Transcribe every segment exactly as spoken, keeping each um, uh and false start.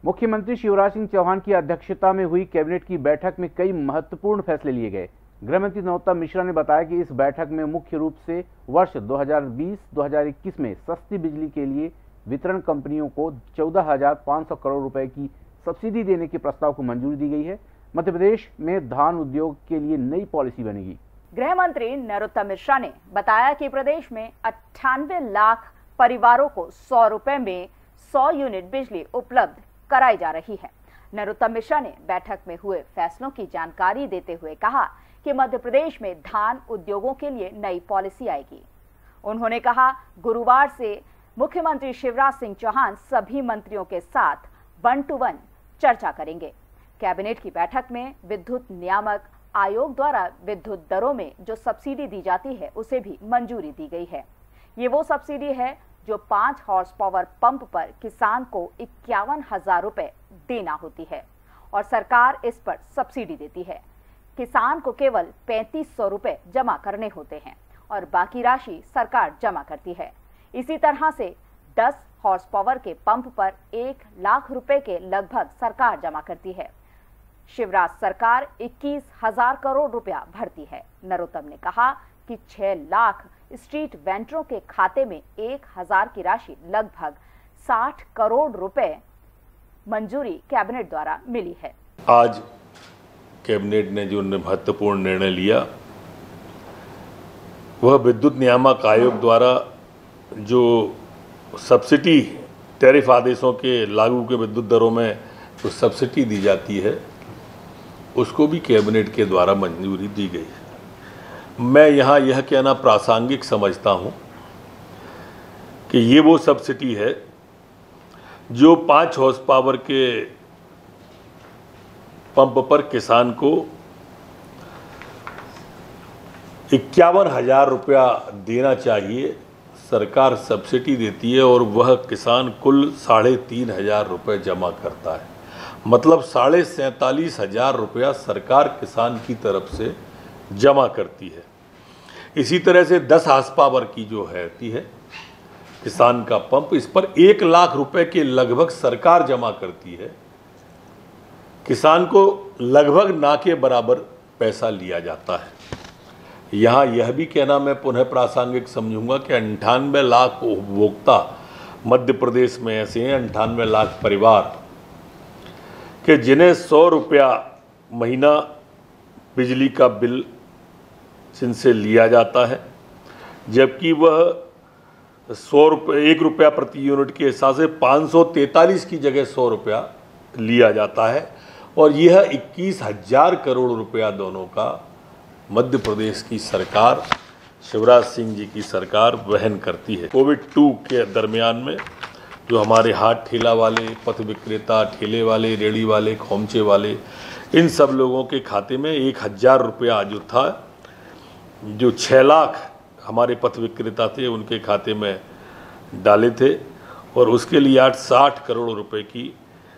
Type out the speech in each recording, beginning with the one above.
मुख्यमंत्री शिवराज सिंह चौहान की अध्यक्षता में हुई कैबिनेट की बैठक में कई महत्वपूर्ण फैसले लिए गए। गृह मंत्री नरोत्तम मिश्रा ने बताया कि इस बैठक में मुख्य रूप से वर्ष दो हज़ार बीस दो हज़ार इक्कीस में सस्ती बिजली के लिए वितरण कंपनियों को चौदह हजार पाँच सौ करोड़ रुपए की सब्सिडी देने के प्रस्ताव को मंजूरी दी गई है। मध्य प्रदेश में धान उद्योग के लिए नई पॉलिसी बनेगी। गृह मंत्री नरोत्तम मिश्रा ने बताया कि प्रदेश में अट्ठानवे लाख परिवारों को सौ रुपए में सौ यूनिट बिजली उपलब्ध कराई जा रही है। नरोत्तम मिश्रा ने बैठक में हुए फैसलों की जानकारी देते हुए कहा कि मध्य प्रदेश में धान उद्योगों के लिए नई पॉलिसी आएगी। उन्होंने कहा, गुरुवार से मुख्यमंत्री शिवराज सिंह चौहान सभी मंत्रियों के साथ वन टू वन चर्चा करेंगे। कैबिनेट की बैठक में विद्युत नियामक आयोग द्वारा विद्युत दरों में जो सब्सिडी दी जाती है उसे भी मंजूरी दी गई है। ये वो सब्सिडी है जो पांच हॉर्स पावर पंप पर किसान को इक्यावन हजार रुपए देना होती है और सरकार इस पर सब्सिडी देती है। किसान को केवल पैंतीस सौ रुपए जमा करने होते हैं और बाकी राशि सरकार जमा करती है। इसी तरह से दस हॉर्स पावर के पंप पर एक लाख रुपए के लगभग सरकार जमा करती है। शिवराज सरकार इक्कीस हजार करोड़ रुपया भरती है। नरोत्तम ने कहा कि छह लाख स्ट्रीट वेंडरों के खाते में एक हजार की राशि लगभग साठ करोड़ रुपए मंजूरी कैबिनेट द्वारा मिली है। आज कैबिनेट ने जो महत्वपूर्ण निर्णय लिया वह विद्युत नियामक आयोग द्वारा जो सब्सिडी टैरिफ आदेशों के लागू के विद्युत दरों में जो सब्सिडी दी जाती है उसको भी कैबिनेट के द्वारा मंजूरी दी गई है। मैं यहाँ यह कहना प्रासंगिक समझता हूँ कि ये वो सब्सिडी है जो पाँच हॉर्स पावर के पंप पर किसान को इक्यावन हजार रुपया देना चाहिए, सरकार सब्सिडी देती है और वह किसान कुल साढ़े तीन हजार रुपये जमा करता है। मतलब साढ़े सैंतालीस हजार रुपया सरकार किसान की तरफ से जमा करती है। इसी तरह से दस हॉर्स पावर की जो रहती है किसान का पंप, इस पर एक लाख रुपए के लगभग सरकार जमा करती है। किसान को लगभग ना के बराबर पैसा लिया जाता है। यहाँ यह भी कहना मैं पुनः प्रासंगिक समझूंगा कि अंठानवे लाख उपभोक्ता मध्य प्रदेश में ऐसे हैं, अंठानवे लाख परिवार कि जिन्हें सौ रुपया महीना बिजली का बिल जिनसे लिया जाता है, जबकि वह सौ रुपये एक रुपया प्रति यूनिट के हिसाब से पाँच सौ तैंतालीस की जगह सौ रुपया लिया जाता है और यह इक्कीस हजार करोड़ रुपया दोनों का मध्य प्रदेश की सरकार, शिवराज सिंह जी की सरकार वहन करती है। कोविड टू के दरमियान में जो हमारे हाथ ठेला वाले, पथ विक्रेता, ठेले वाले, रेड़ी वाले, खोमचे वाले, इन सब लोगों के खाते में एक हज़ार रुपया जो था, जो छः लाख हमारे पथ विक्रेता थे उनके खाते में डाले थे और उसके लिए आज साठ करोड़ रुपए की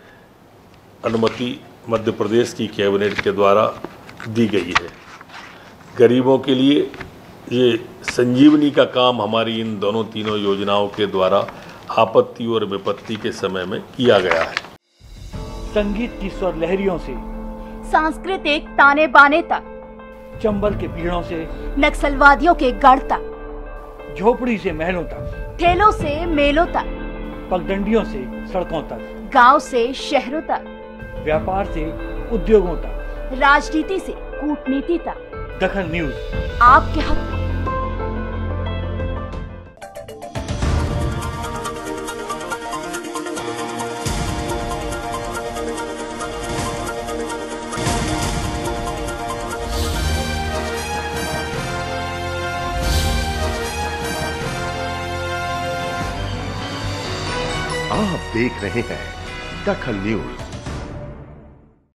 अनुमति मध्य प्रदेश की कैबिनेट के द्वारा दी गई है। गरीबों के लिए ये संजीवनी का काम हमारी इन दोनों तीनों योजनाओं के द्वारा आपत्ति और विपत्ति के समय में किया गया है। संगीत की स्वर लहरियों से सांस्कृतिक ताने बाने तक, चंबल के पीड़ों से नक्सलवादियों के गढ़ तक, झोपड़ी से महलों तक, ठेलों से मेलों तक, पगडंडियों से सड़कों तक, गांव से शहरों तक, व्यापार से उद्योगों तक, राजनीति से कूटनीति तक, दखल न्यूज आपके हक में। आप देख रहे हैं दखल न्यूज।